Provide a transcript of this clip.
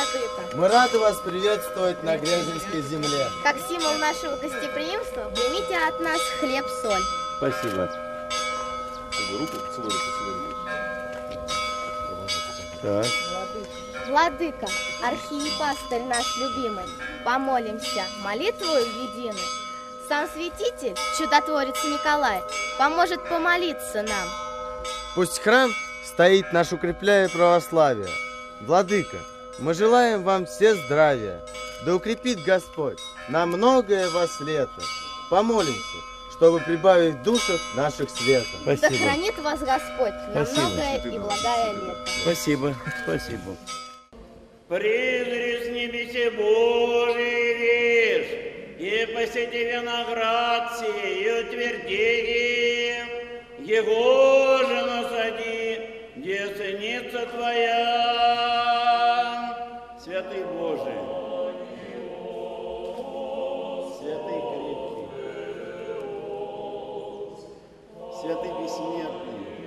владыка. Мы рады вас приветствовать на Грязинской земле. Как символ нашего гостеприимства, примите от нас хлеб-соль. Спасибо. Руку, целую руку, целую руку. Так. Владыка, архиепастырь наш любимый, помолимся молитвою единой. Сам святитель, чудотворец Николай, поможет помолиться нам. Пусть храм стоит наш, укрепляя православие. Владыка, мы желаем вам все здравия, да укрепит Господь на многое вас лето. Помолимся, чтобы прибавить в душах наших света. Да Спасибо. хранит вас Господь на Спасибо. многое и благое лето. Спасибо. Спасибо. Призри с небесе Божий вишь, и посети виноград сей, и утверди им, его же насади, где сыница твоя. Святый Божий, святый крепкий, святый бессмертный,